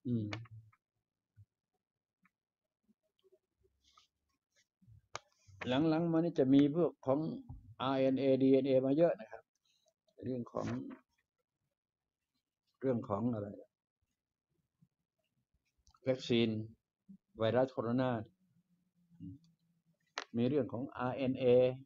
อืมหลังๆมานี่จะมีพวกของ RNA DNA มาเยอะนะครับเรื่องของอะไรวัคซีนไวรัสโคโรนามีเรื่องของ RNA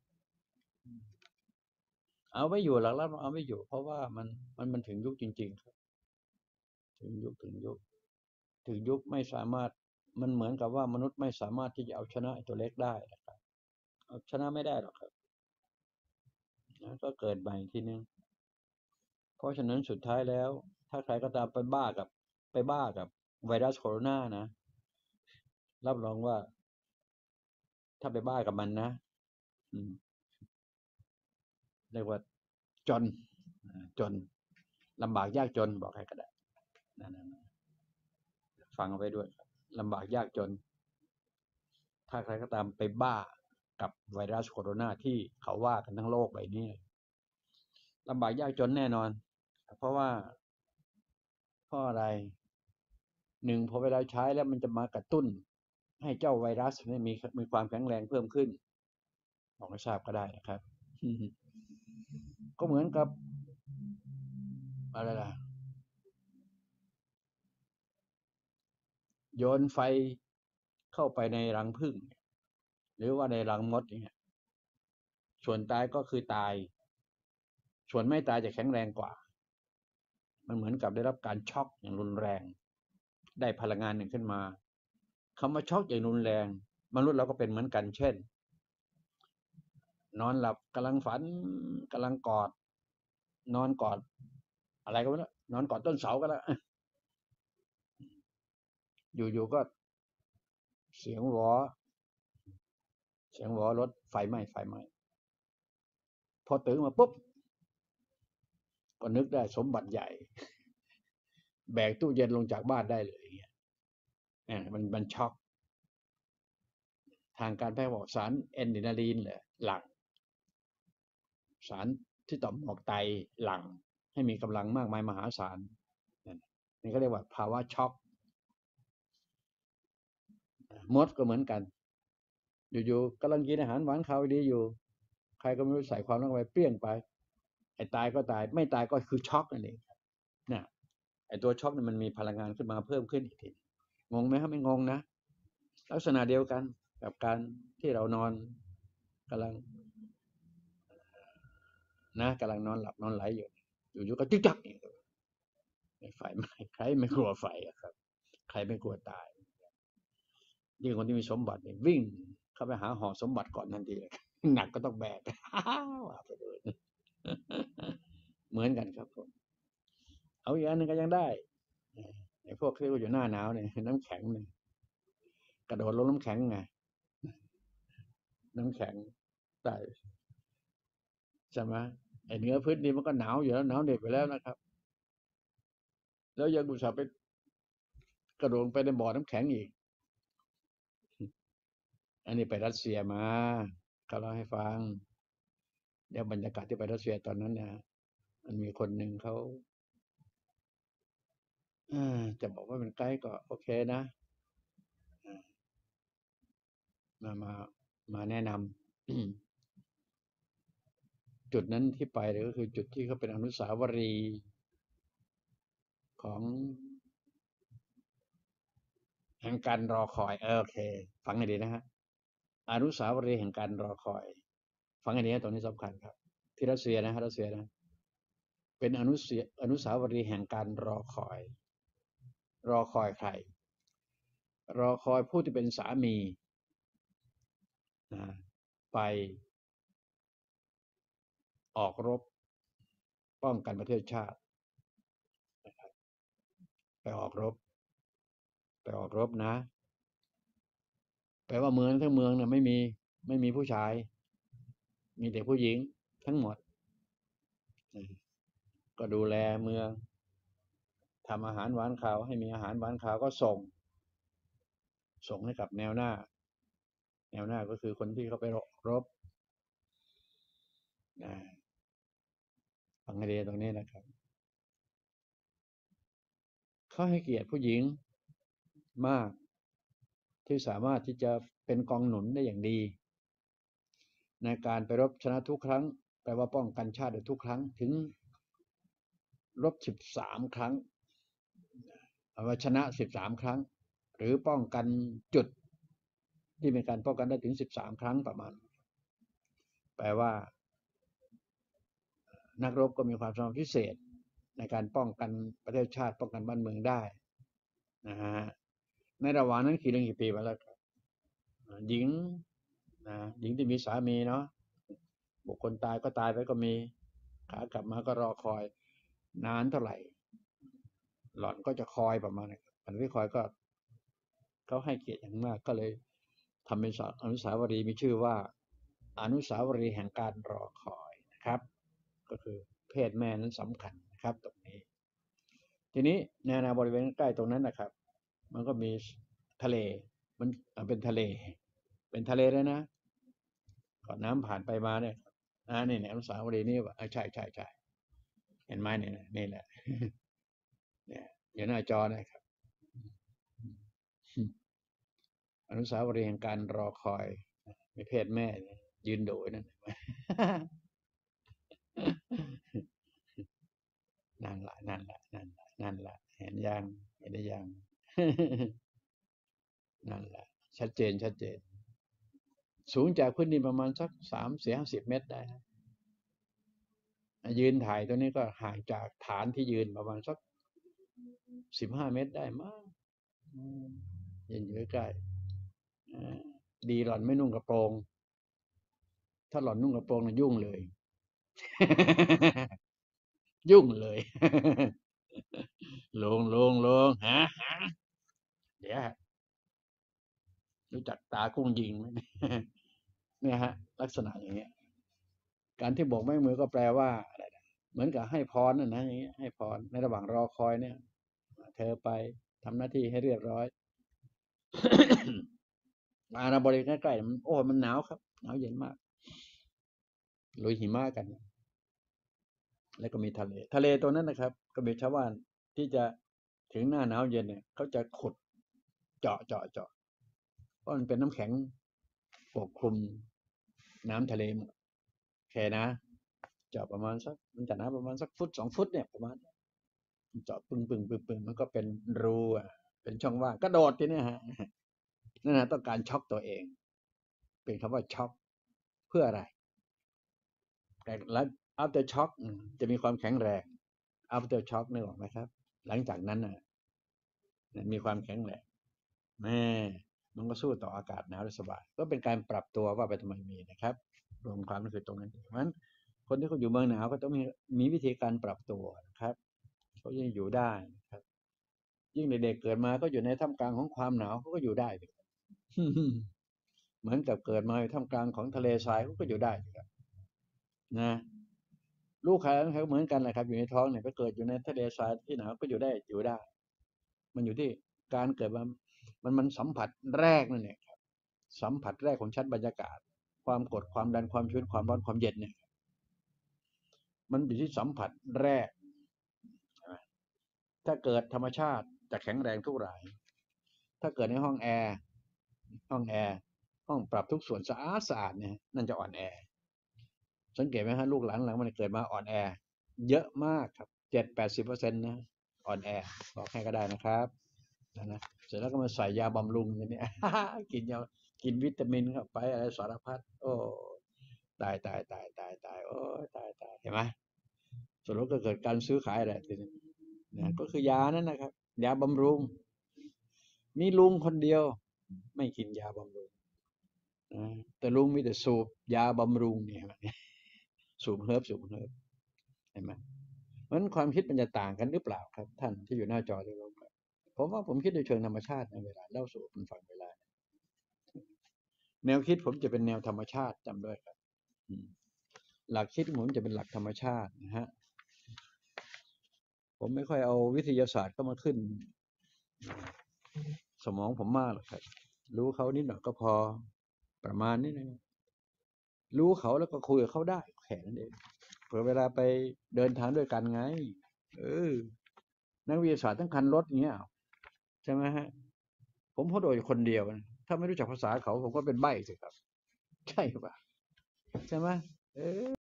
เอาไม่อยู่หลักแล้วเอาไม่อยู่เพราะว่ามันถึงยุคจริงๆครับถึงยุคไม่สามารถมันเหมือนกับว่ามนุษย์ไม่สามารถที่จะเอาชนะไอ้ตัวเล็กได้นะครับเอาชนะไม่ได้หรอกครับนะก็เกิดใหม่ทีนึงเพราะฉะนั้นสุดท้ายแล้วถ้าใครก็ตามไปบ้ากับไวรัสโคโรนานะรับรองว่าถ้าไปบ้ากับมันนะอืมเรียกว่าจนจนลำบากยากจนบอกให้ก็ได้นั่นฟังเอาไว้ด้วยลำบากยากจนถ้าใครก็ตามไปบ้ากับไวรัสโคโรนาที่เขาว่ากันทั้งโลกใบนี้ลำบากยากจนแน่นอนเพราะว่าอะไรหนึ่งพอเวลาใช้แล้วมันจะมากระตุ้นให้เจ้าไวรัสมีความแข็งแรงเพิ่มขึ้นบอกให้ทราบก็ได้นะครับก็เหมือนกับอะไรล่ะโยนไฟเข้าไปในรังผึ้งหรือว่าในรังมดเนี่ยส่วนตายก็คือตายส่วนไม่ตายจะแข็งแรงกว่ามันเหมือนกับได้รับการช็อกอย่างรุนแรงได้พลังงานหนึ่งขึ้นมาคำว่าช็อกอย่างรุนแรงมนุษย์เราก็เป็นเหมือนกันเช่นนอนหลับกำลังฝันกำลังกอดนอนกอดอะไรก็ไม่รู้นอนกอดต้นเสาก็แล้วอยู่ๆก็เสียงหวอรถไฟไหม้พอตื่นมาปุ๊บก็นึกได้สมบัติใหญ่แบกตู้เย็นลงจากบ้านได้เลยอย่างเงี้ยมันช็อกทางการแพทย์บอกสารเอนดินาลีนเหรอหลั่งสารที่ต่อมหมวกไตหลั่งให้มีกำลังมากมายมหาศาลนี่ก็เรียกว่าภาวะช็อกมดก็เหมือนกันอยู่ๆกำลังกินอาหารหวานคาวดีอยู่ใครก็ไม่รู้ใส่ความรักไปเปรี้ยงไปไอ้ตายก็ตายไม่ตายก็คือช็อกนั่นเองนะไอ้ตัวช็อกนี่มันมีพลังงานขึ้นมาเพิ่มขึ้นอีกทีงงไหมครับไม่งงนะลักษณะเดียวกันกับการที่เรานอนกำลังกำลังนอนหลับนอนไหลอยู่ก็จึ๊กจักนี่ไฟไหม้ใครไม่กลัวไฟอะครับใครไม่กลัวตายยิ่งคนที่มีสมบัติเนี่ยวิ่งเข้าไปหาหอสมบัติก่อนทันทีเลยหนักก็ต้องแบกว่าไปเลยเหมือนกันครับผมเอาอีกอันหนึ่งก็ยังได้ไอ้พวกที่อยู่หน้าหนาวเนี่ยน้ำแข็งเนี่ยกระโดดลงน้ำแข็งไงน้ำแข็งใต้ใช่ไหมไอ้เหนือพื้นดินมันก็หนาวอยู่แล้วหนาวเด็กไปแล้วนะครับแล้วยังอุตส่าห์ไปกระโดดไปในบ่อน้ำแข็งอีกอันนี้ไปรัสเซียมาเขาเล่าให้ฟังเดี๋ยวบรรยากาศที่ไปรัสเซียตอนนั้นเนี่ยมันมีคนหนึ่งเขาจะบอกว่าเป็นไกด์ก็โอเคนะมามามาแนะนำจุดนั้นที่ไปเลยก็คือจุดที่เขาเป็นอนุสาวรีย์ของแห่งการรอคอยโอเคฟังให้ดีนะฮะอนุสาวรีย์แห่งการรอคอยฟังให้ดีนะตรงนี้สำคัญครับที่รัสเซียนะรัสเซียนะเป็นอนุสาวรีย์แห่งการรอคอยรอคอยใครรอคอยผู้ที่เป็นสามีนะไปออกรบป้องกันประเทศชาติไปออกรบนะแปลว่าเมืองทั้งเมืองเนี่ยไม่มีผู้ชายมีแต่ผู้หญิงทั้งหมดก็ดูแลเมืองทำอาหารหวานข้าวให้มีอาหารหวานข้าวก็ส่งให้กับแนวหน้าก็คือคนที่เขาไปรบนะฟังให้ดีตรงนี้นะครับเขาให้เกียรติผู้หญิงมากที่สามารถที่จะเป็นกองหนุนได้อย่างดีในการไปรบชนะทุกครั้งแปลว่าป้องกันชาติได้ทุกครั้งถึงรบ13ครั้งว่าชนะ13ครั้งหรือป้องกันจุดที่เป็นการป้องกันได้ถึง13ครั้งประมาณแปลว่านักรบก็มีความสามารถพิเศษในการป้องกันประเทศชาติป้องกันบ้านเมืองได้นะฮะในระหว่างนั้นกี่เรื่องกี่ปีมาแล้วครับหญิงนะหญิงที่มีสามีเนาะบุคคลตายก็ตายไปก็มีขากลับมาก็รอคอยนานเท่าไหร่หล่อนก็จะคอยประมาณนั้นอันที่คอยก็เขาให้เกียรติอย่างมากก็เลยทำเป็นอนุสาวรีย์มีชื่อว่าอนุสาวรีย์แห่งการรอคอยนะครับก็คือเพศแม่นั้นสำคัญนะครับตรงนี้ทีนี้ในบริเวณใกล้ตรงนั้นนะครับมันก็มีทะเลมันเป็นทะเลแล้วนะก่อนน้ำผ่านไปมาเนี่ยนี่อนุสาวรีย์นี่ว่าใช่เห็นไหมเนี่ยนี่แหละเนี่ยอยู่หน้าจอนะครับอนุสาวรีย์แห่งการรอคอยมีเพศแม่ยืนโดยนั่นนั่นละเห็นยังเห็นได้ยังนั่นแหละชัดเจนสูงจากพื้นดินประมาณสัก30-50 เมตรได้ยืนถ่ายตัวนี้ก็ห่างจากฐานที่ยืนประมาณสัก15 เมตรได้มั้งยืนอยู่ใกล้ดีหล่อนไม่นุ่งกระโปรงถ้าหล่อนนุ่งกระโปรงน่ะยุ่งเลยยุ่งเลยลงฮะเดี๋ยวรู้จักตากุ้งยิงไหมเนี่ยฮะลักษณะอย่างเงี้ยการที่บอกไม่มือก็แปลว่าอะไรเหมือนกับให้พรนะอย่างเงี้ยให้พรในระหว่างรอคอยเนี่ยเธอไปทำหน้าที่ให้เรียบร้อยมาบริเวณใกล้ๆมันโอ้มันหนาวครับหนาวเย็นมากลุยหิมะกันแล้วก็มีทะเลตัวนั้นนะครับก็มีชาวบ้านที่จะถึงหน้าหนาวเย็นเนี่ยเขาจะขุดเจาะเพราะมันเป็นน้ำแข็งปกคลุมน้ำทะเลหมดแค่นะเจาะประมาณสักมันจะหนาประมาณสักฟุต2 ฟุตเนี่ยประมาณเจาะปึ้งมันก็เป็นรูเป็นช่องว่างกระโดดทีนี้ฮะนั่นนะต้องการช็อกตัวเองเป็นคำว่าช็อกเพื่ออะไรแต่แล้ว after shock จะมีความแข็งแรง after shock นึกออกไหมครับหลังจากนั้นมีความแข็งแรงแม่มันก็สู้ต่ออากาศหนาวได้สบายก็เป็นการปรับตัวว่าไปทำไมมีนะครับรวมความคือตรงนั้นเพราะฉะนั้นคนที่เขาอยู่เมืองหนาวก็ต้องมีวิธีการปรับตัวนะครับเขายังอยู่ได้ครับยิ่งเด็กๆเกิดมาก็อยู่ในท่ามกลางของความหนาวเขาก็อยู่ได้เหมือนกับเกิดมาในท่ามกลางของทะเลทรายเขาก็อยู่ได้ครับนะลูกใครเขาเหมือนกันแหละครับอยู่ในท้องเนี่ยก็เกิดอยู่ในทะเลทรายที่หนาวก็อยู่ได้มันอยู่ที่การเกิดมันสัมผัสแรกนั่นเองครับสัมผัสแรกของชั้นบรรยากาศความกดความดันความชื้นความร้อนความเย็นเนี่ยมันอยู่ที่สัมผัสแรกถ้าเกิดธรรมชาติจะแข็งแรงทุกรายถ้าเกิดในห้องแอร์ห้องปรับทุกส่วนสะอาดเนี่ยนั่นจะอ่อนแอสังเกตไหมฮะลูกหลานหลังมันเกิดมาอ่อนแอเยอะมากครับ70-80%นะอ่อนแอบอกให้ก็ได้นะครับนะเสร็จแล้วก็มาใส่ยาบำรุงอย่างนี้กินวิตามินเข้าไปอะไรสารพัดโอ้ตายโอ้ตายเห็นไหมสรุปก็เกิดการซื้อขายอะไรทีนี้นะก็คือยานั่นนะครับยาบำรุงมีลุงคนเดียวไม่กินยาบำรุงแต่ลุงมีแต่สูบยาบำรุงเนี่ยสูบเฮิร์บเห็นไหมเพราะฉะนั้นความคิดมันจะต่างกันหรือเปล่าครับท่านที่อยู่หน้าจอที่เราผมว่าผมคิดโดยเชิงธรรมชาติในเวลาเล่าสู่คุณฟังเวลาแนวคิดผมจะเป็นแนวธรรมชาติจำด้วยครับหลักคิดผมจะเป็นหลักธรรมชาตินะฮะผมไม่ค่อยเอาวิทยาศาสตร์เข้ามาขึ้นสมองผมมากหรอกครับรู้เขานิดหน่อยก็พอประมาณนี้นะรู้เขาแล้วก็คุยกับเขาได้แค่นั้นเองเผื่อเวลาไปเดินทางด้วยกันไงนักวิทยาศาสตร์ทั้งคันรถเงี้ยใช่ไหมฮะผมพูดโดยคนเดียวนะถ้าไม่รู้จักภาษาเขาผมก็เป็นใบ้สิครับ ใช่ปะใช่ไหมเออ